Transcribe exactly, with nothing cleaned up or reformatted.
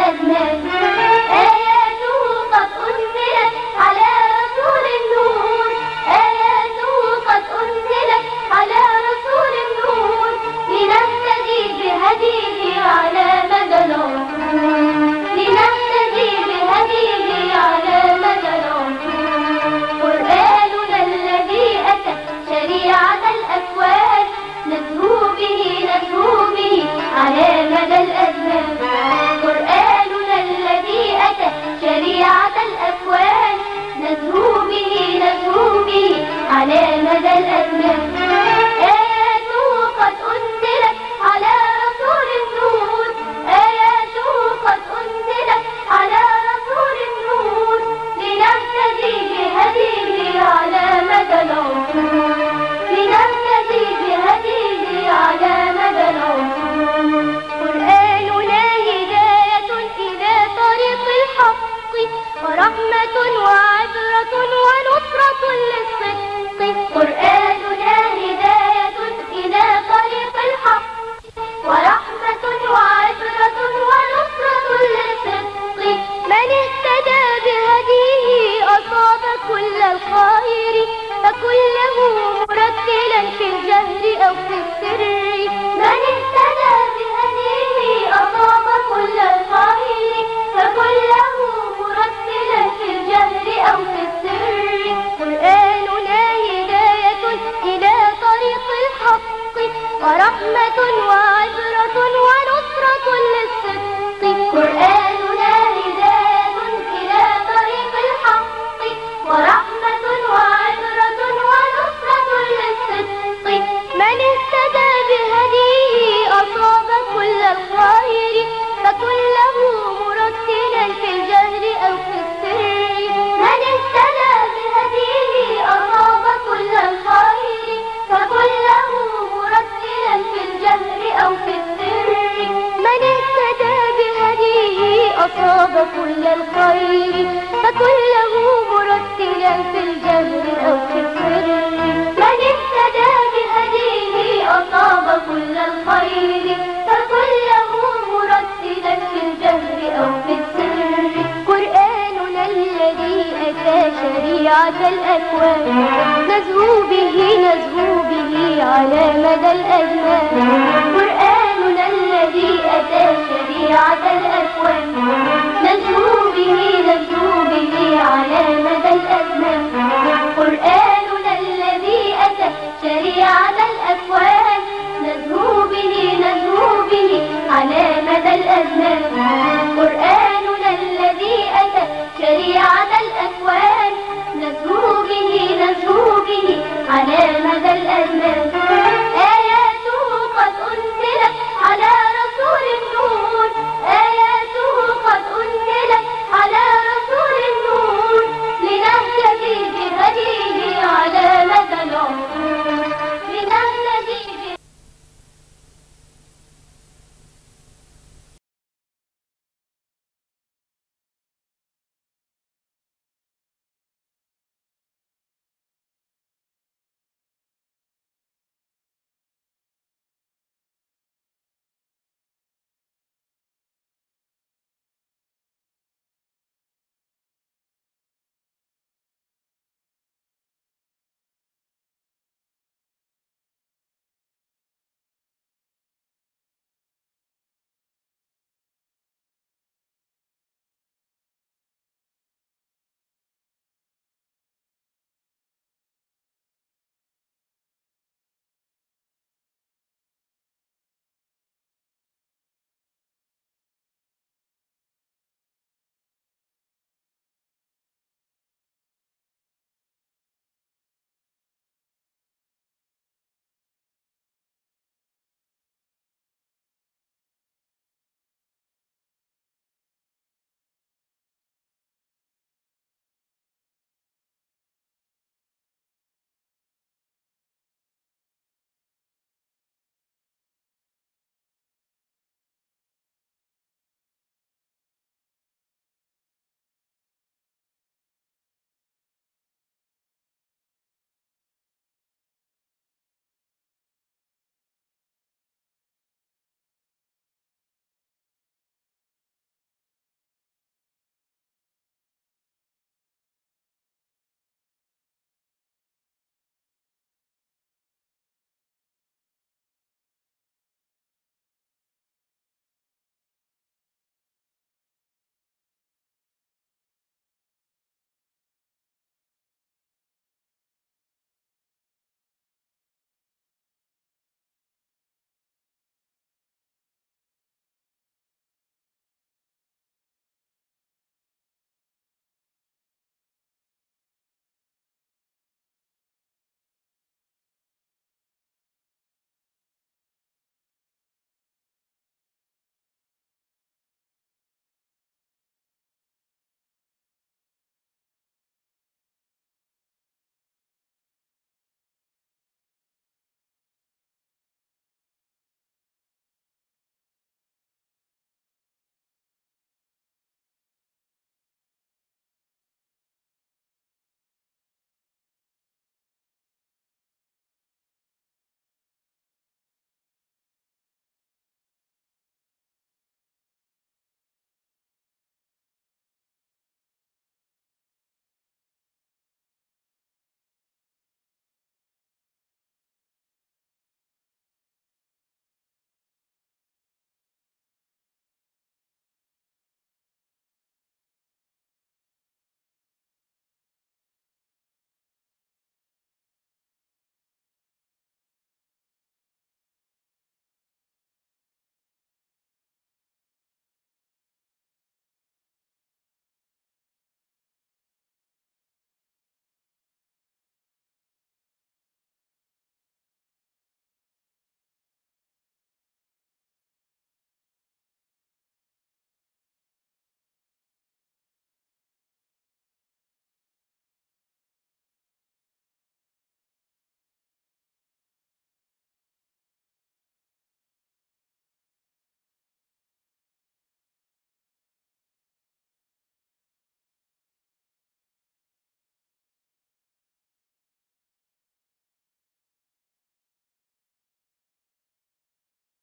الأزمان. آياته قد أنزلت على رسول النور، آياته قد أنزلت على رسول النور، لنهتدي بهديه على مدى العصور، لنهتدي بهديه على مدى العصور. قرآننا الذي أتى شريعة الأكوان، نزهو به نزهو به على مدى الأزمان. قرآننا الذي أتى شريعة الأكوان، نزهو به نزهو به على مدى الأزمان. آياته قد أنزلت على رسول النور، آياته قد أنزلت على رسول النور، لنهتدي بهديه على مدى العصور، لنهتدي بهديه على مدى العصور. قرآننا هداية إلى طريق الحق، ورحمة وعبرة ونصرة للصدق. قرآننا هداية إلى طريق الحق، ورحمة وعبرة ونصرة للصدق. من اهتدى بهديه أصاب كل الخير، فكله مرتلا في الجهر أو في السر. من اهتدى بهديه أصاب كل الخير، فكله مرتلا في الجهر أو في السر. قرآننا هداية إلى طريق الحق، ورحمة وعبرة ونصرة للصدق. قرآننا هداية إلى طريق الحق، ورحمة وعبرة ونصرة للصدق. من اهتدى بهديه أصاب كل الخير، فكله مرتلا في الجهر أو في السر. من اهتدى بهديه أصاب كل الخير، فكله مرتلا في الجهر أو في السر. من اهتدى بهديه أصاب كل الخير، فكله مرتلا في الجهر أو في السر. من اهتدى بهديه أصاب كل الخير، فكله مرتلا في الجهر أو في السر. قرآننا الذي أتى شريعة الأكوان، نزهو به نزهو به على مدى الأزمان. قرآننا الذي أتى شريعة الأكوان،